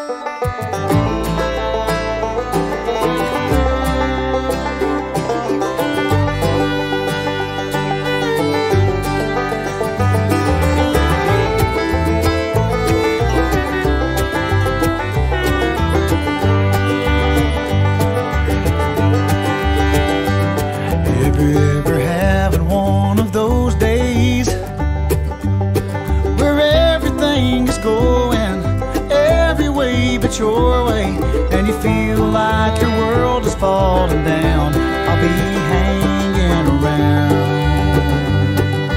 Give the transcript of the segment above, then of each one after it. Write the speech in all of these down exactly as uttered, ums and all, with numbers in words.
Your way, and you feel like your world is falling down, I'll be hanging around.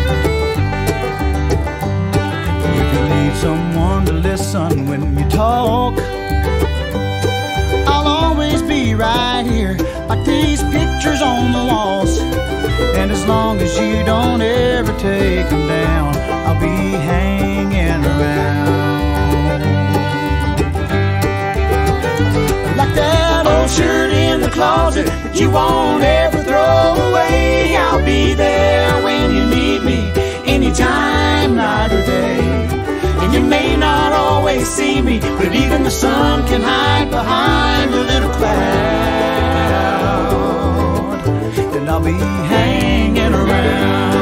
If you need someone to listen when you talk, I'll always be right here, like these pictures on the walls. And as long as you don't ever take them down, I'll be hanging around. That old shirt in the closet that you won't ever throw away, I'll be there when you need me, anytime, night or day. And you may not always see me, but even the sun can hide behind a little cloud, and I'll be hanging around.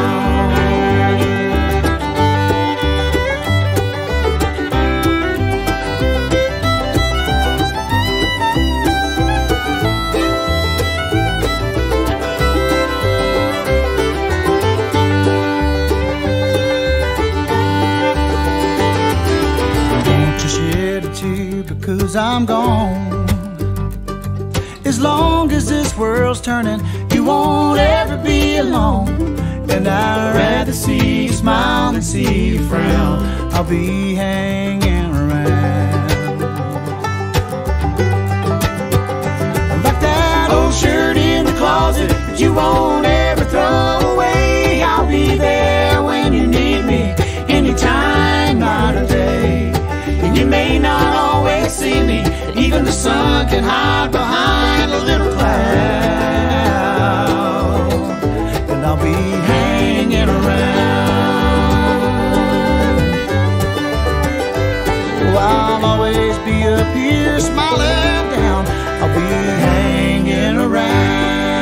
Cause I'm gone. As long as this world's turning, you won't ever be alone. And I'd rather see you smile than see you frown. I'll be hanging around. Like that old shirt in the closet that you won't ever throw away, I'll be there when you need me, anytime, night or day. And you may not always see me, even the sun can hide behind a little cloud, and I'll be hanging around. Oh, I'll always be up here smiling down, I'll be hanging around.